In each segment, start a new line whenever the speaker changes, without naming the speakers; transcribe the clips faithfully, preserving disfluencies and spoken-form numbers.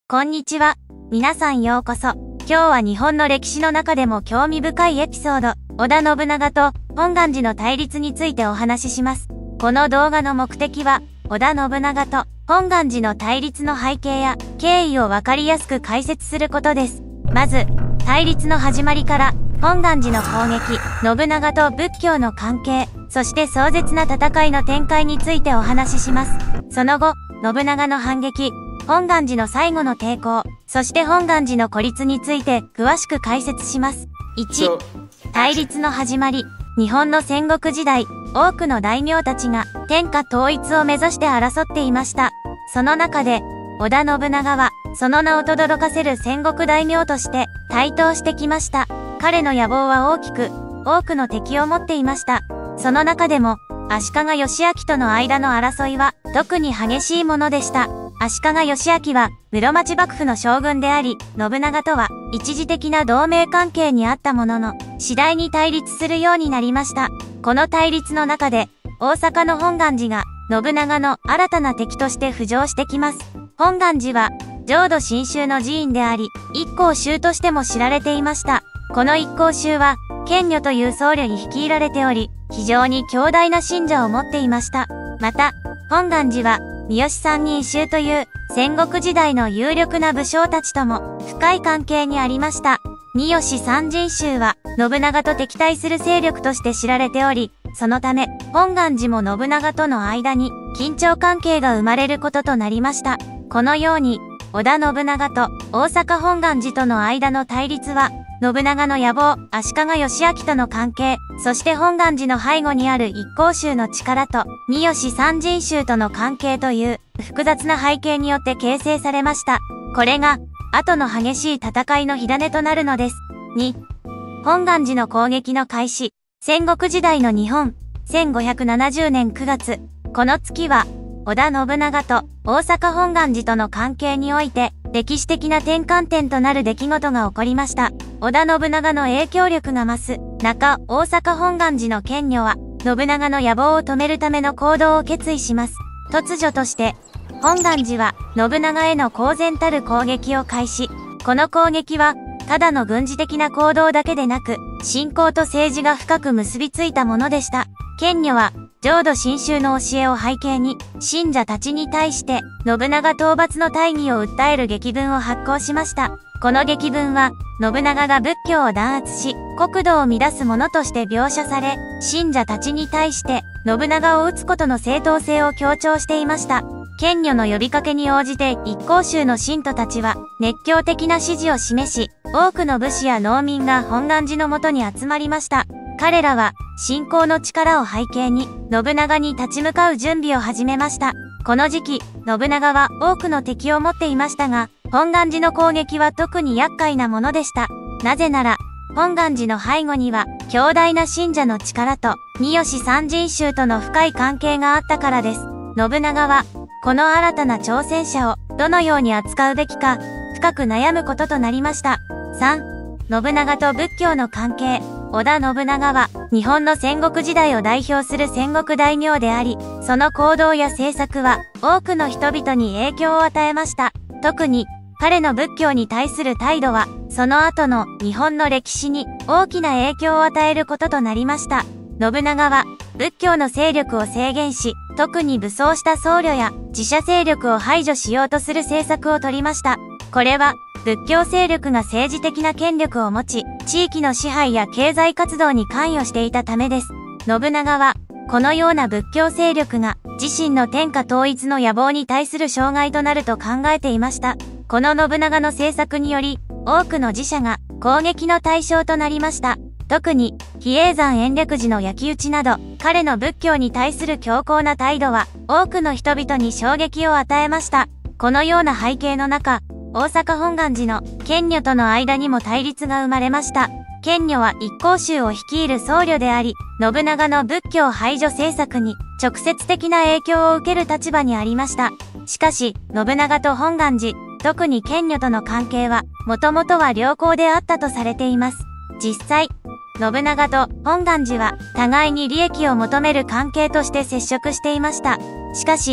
こんにちは。皆さんようこそ。今日は日本の歴史の中でも興味深いエピソード、織田信長と本願寺の対立についてお話しします。この動画の目的は、織田信長と本願寺の対立の背景や経緯をわかりやすく解説することです。まず、対立の始まりから、本願寺の攻撃、信長と仏教の関係、そして壮絶な戦いの展開についてお話しします。その後、信長の反撃、本願寺の最後の抵抗、そして本願寺の孤立について詳しく解説します。いち、対立の始まり。日本の戦国時代、多くの大名たちが天下統一を目指して争っていました。その中で、織田信長は、その名を轟かせる戦国大名として台頭してきました。彼の野望は大きく、多くの敵を持っていました。その中でも、足利義昭との間の争いは特に激しいものでした。足利義昭は室町幕府の将軍であり、信長とは一時的な同盟関係にあったものの、次第に対立するようになりました。この対立の中で、大阪の本願寺が信長の新たな敵として浮上してきます。本願寺は浄土真宗の寺院であり、一向宗としても知られていました。この一向宗は、賢女という僧侶に率いられており、非常に強大な信者を持っていました。また、本願寺は、三好三人衆という戦国時代の有力な武将たちとも深い関係にありました。三好三人衆は信長と敵対する勢力として知られており、そのため本願寺も信長との間に緊張関係が生まれることとなりました。このように織田信長と大阪本願寺との間の対立は、信長の野望、足利義昭との関係、そして本願寺の背後にある一向宗の力と、三好三人衆との関係という複雑な背景によって形成されました。これが、後の激しい戦いの火種となるのです。に、本願寺の攻撃の開始。戦国時代の日本、せんごひゃくななじゅうねんくがつ。この月は、織田信長と大阪本願寺との関係において、歴史的な転換点となる出来事が起こりました。織田信長の影響力が増す中、大阪本願寺の賢女は、信長の野望を止めるための行動を決意します。突如として、本願寺は信長への公然たる攻撃を開始。この攻撃は、ただの軍事的な行動だけでなく、信仰と政治が深く結びついたものでした。賢女は、浄土真宗の教えを背景に、信者たちに対して、信長討伐の大義を訴える檄文を発行しました。この檄文は、信長が仏教を弾圧し、国土を乱すものとして描写され、信者たちに対して、信長を討つことの正当性を強調していました。賢女の呼びかけに応じて一向宗の信徒たちは、熱狂的な支持を示し、多くの武士や農民が本願寺のもとに集まりました。彼らは、信仰の力を背景に、信長に立ち向かう準備を始めました。この時期、信長は多くの敵を持っていましたが、本願寺の攻撃は特に厄介なものでした。なぜなら、本願寺の背後には、強大な信者の力と、三好三人衆との深い関係があったからです。信長は、この新たな挑戦者を、どのように扱うべきか、深く悩むこととなりました。さん、信長と仏教の関係。織田信長は日本の戦国時代を代表する戦国大名であり、その行動や政策は多くの人々に影響を与えました。特に彼の仏教に対する態度は、その後の日本の歴史に大きな影響を与えることとなりました。信長は仏教の勢力を制限し、特に武装した僧侶や自社勢力を排除しようとする政策を取りました。これは仏教勢力が政治的な権力を持ち、地域の支配や経済活動に関与していたためです。信長は、このような仏教勢力が自身の天下統一の野望に対する障害となると考えていました。この信長の政策により、多くの寺社が攻撃の対象となりました。特に、比叡山延暦寺の焼き討ちなど、彼の仏教に対する強硬な態度は、多くの人々に衝撃を与えました。このような背景の中、大阪本願寺の賢女との間にも対立が生まれました。賢女は一向宗を率いる僧侶であり、信長の仏教排除政策に直接的な影響を受ける立場にありました。しかし、信長と本願寺、特に賢女との関係は、もともとは良好であったとされています。実際、信長と本願寺は互いに利益を求める関係として接触していました。しかし、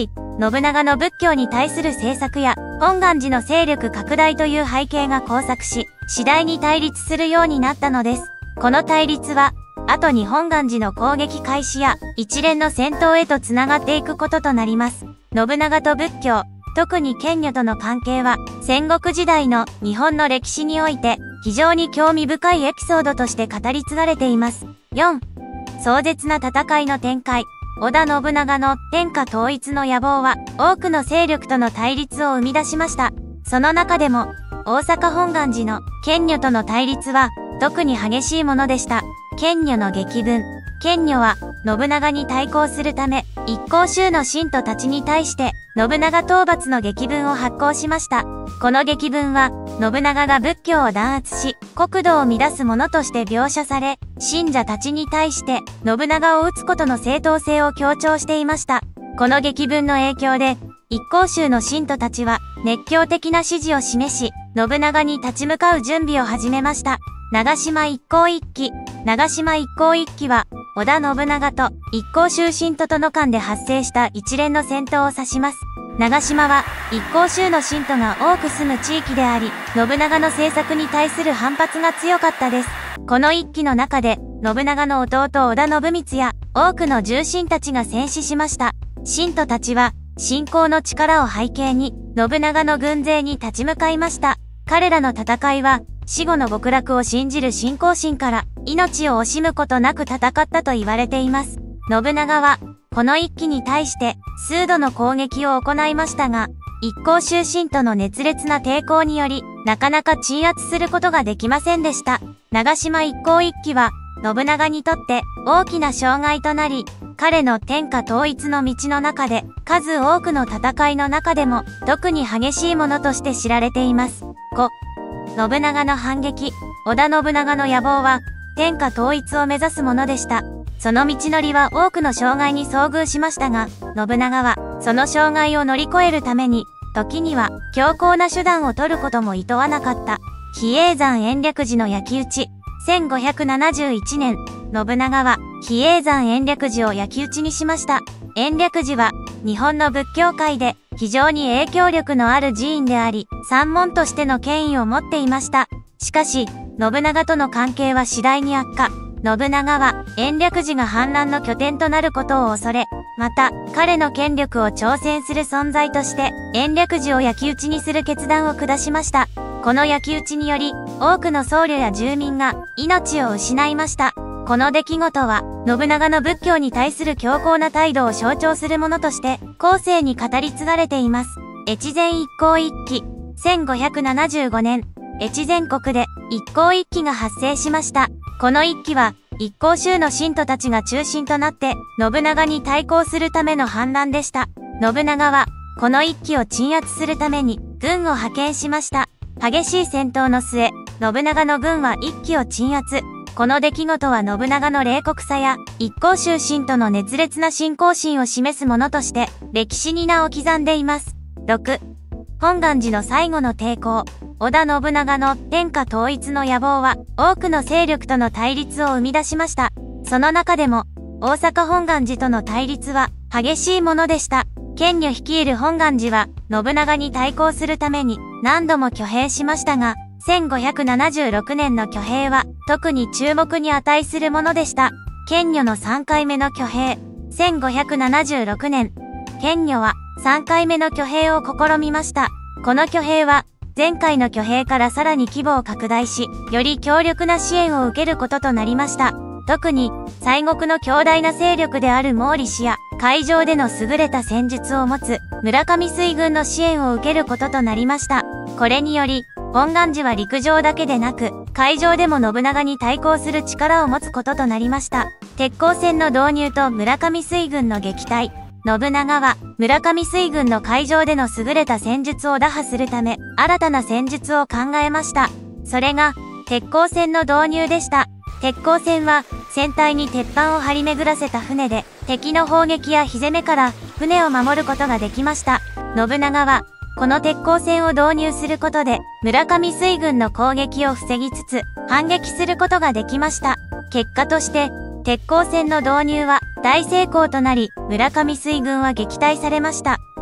信長の仏教に対する政策や、本願寺の勢力拡大という背景が交錯し、次第に対立するようになったのです。この対立は、後に本願寺の攻撃開始や、一連の戦闘へとつながっていくこととなります。信長と仏教、特に剣女との関係は、戦国時代の日本の歴史において、非常に興味深いエピソードとして語り継がれています。よん. 壮絶な戦いの展開。織田信長の天下統一の野望は、多くの勢力との対立を生み出しました。その中でも、大阪本願寺の剣女との対立は、特に激しいものでした。剣女の檄文。剣女は、信長に対抗するため、一向宗の信徒たちに対して、信長討伐の檄文を発行しました。この檄文は、信長が仏教を弾圧し、国土を乱すものとして描写され、信者たちに対して、信長を討つことの正当性を強調していました。この檄文の影響で、一向宗の信徒たちは、熱狂的な支持を示し、信長に立ち向かう準備を始めました。長島一向一揆。長島一向一揆は、織田信長と一向宗信徒との間で発生した一連の戦闘を指します。長島は、一向宗の信徒が多く住む地域であり、信長の政策に対する反発が強かったです。この一揆の中で、信長の弟織田信光や、多くの重臣たちが戦死しました。信徒たちは、信仰の力を背景に、信長の軍勢に立ち向かいました。彼らの戦いは、死後の極楽を信じる信仰心から、命を惜しむことなく戦ったと言われています。信長は、この一揆に対して、数度の攻撃を行いましたが、一向宗信徒の熱烈な抵抗により、なかなか鎮圧することができませんでした。長島一向一揆は、信長にとって大きな障害となり、彼の天下統一の道の中で、数多くの戦いの中でも、特に激しいものとして知られています。ご. 信長の反撃。織田信長の野望は、天下統一を目指すものでした。その道のりは多くの障害に遭遇しましたが、信長は、その障害を乗り越えるために、時には、強硬な手段を取ることも厭わなかった。比叡山延暦寺の焼き討ち。せんごひゃくななじゅういちねん、信長は、比叡山延暦寺を焼き討ちにしました。延暦寺は、日本の仏教界で、非常に影響力のある寺院であり、山門としての権威を持っていました。しかし、信長との関係は次第に悪化。信長は、延暦寺が反乱の拠点となることを恐れ、また、彼の権力を挑戦する存在として、延暦寺を焼き討ちにする決断を下しました。この焼き討ちにより、多くの僧侶や住民が命を失いました。この出来事は、信長の仏教に対する強硬な態度を象徴するものとして、後世に語り継がれています。越前一向一揆。せんごひゃくななじゅうごねん、越前国で一向一揆が発生しました。この一揆は、一向宗の信徒たちが中心となって、信長に対抗するための反乱でした。信長は、この一揆を鎮圧するために、軍を派遣しました。激しい戦闘の末、信長の軍は一揆を鎮圧。この出来事は信長の冷酷さや、一向宗信徒の熱烈な信仰心を示すものとして、歴史に名を刻んでいます。ろく. 本願寺の最後の抵抗。織田信長の天下統一の野望は、多くの勢力との対立を生み出しました。その中でも、大阪本願寺との対立は、激しいものでした。剣女率いる本願寺は、信長に対抗するために、何度も挙兵しましたが、せんごひゃくななじゅうろくねんの挙兵は、特に注目に値するものでした。剣女のさんかいめの挙兵。せんごひゃくななじゅうろくねん、剣女はさんかいめの挙兵を試みました。この挙兵は、前回の挙兵からさらに規模を拡大し、より強力な支援を受けることとなりました。特に、西国の強大な勢力である毛利氏や、海上での優れた戦術を持つ村上水軍の支援を受けることとなりました。これにより、本願寺は陸上だけでなく、海上でも信長に対抗する力を持つこととなりました。鉄鋼船の導入と村上水軍の撃退。信長は、村上水軍の海上での優れた戦術を打破するため、新たな戦術を考えました。それが、鉄鋼船の導入でした。鉄鋼船は、船体に鉄板を張り巡らせた船で、敵の砲撃や火攻めから船を守ることができました。信長は、この鉄鋼船を導入することで、村上水軍の攻撃を防ぎつつ、反撃することができました。結果として、鉄鋼船の導入は大成功となり、村上水軍は撃退されました。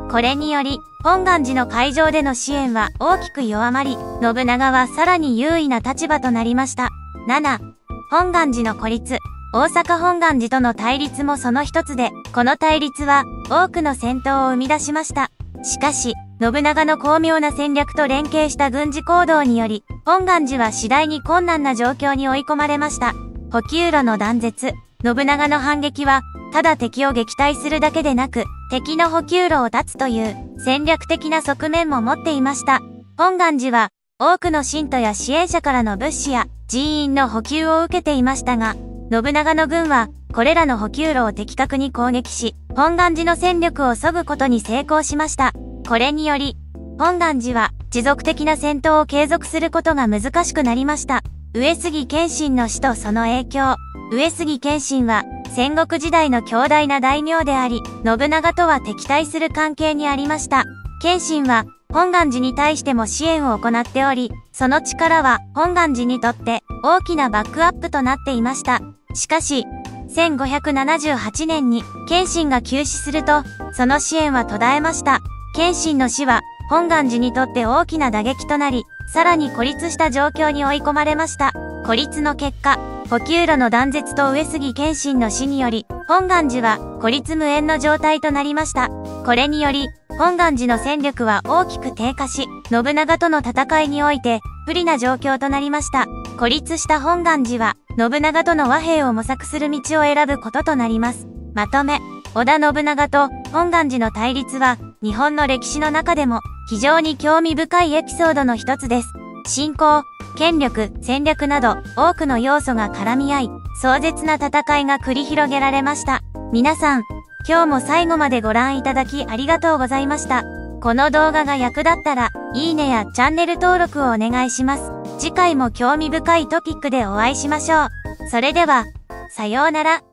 これにより、本願寺の会場での支援は大きく弱まり、信長はさらに優位な立場となりました。なな. 本願寺の孤立。大阪本願寺との対立もその一つで、この対立は多くの戦闘を生み出しました。しかし、信長の巧妙な戦略と連携した軍事行動により、本願寺は次第に困難な状況に追い込まれました。補給路の断絶。信長の反撃は、ただ敵を撃退するだけでなく、敵の補給路を断つという戦略的な側面も持っていました。本願寺は、多くの信徒や支援者からの物資や人員の補給を受けていましたが、信長の軍は、これらの補給路を的確に攻撃し、本願寺の戦力を削ぐことに成功しました。これにより、本願寺は持続的な戦闘を継続することが難しくなりました。上杉謙信の死とその影響。上杉謙信は戦国時代の強大な大名であり、信長とは敵対する関係にありました。謙信は本願寺に対しても支援を行っており、その力は本願寺にとって大きなバックアップとなっていました。しかし、せんごひゃくななじゅうはちねんに謙信が急死すると、その支援は途絶えました。謙信の死は本願寺にとって大きな打撃となり、さらに孤立した状況に追い込まれました。孤立の結果、補給路の断絶と上杉謙信の死により、本願寺は孤立無援の状態となりました。これにより、本願寺の戦力は大きく低下し、信長との戦いにおいて不利な状況となりました。孤立した本願寺は、信長との和平を模索する道を選ぶこととなります。まとめ、織田信長と本願寺の対立は、日本の歴史の中でも非常に興味深いエピソードの一つです。信仰、権力、戦略など多くの要素が絡み合い、壮絶な戦いが繰り広げられました。皆さん、今日も最後までご覧いただきありがとうございました。この動画が役立ったら、いいねやチャンネル登録をお願いします。次回も興味深いトピックでお会いしましょう。それでは、さようなら。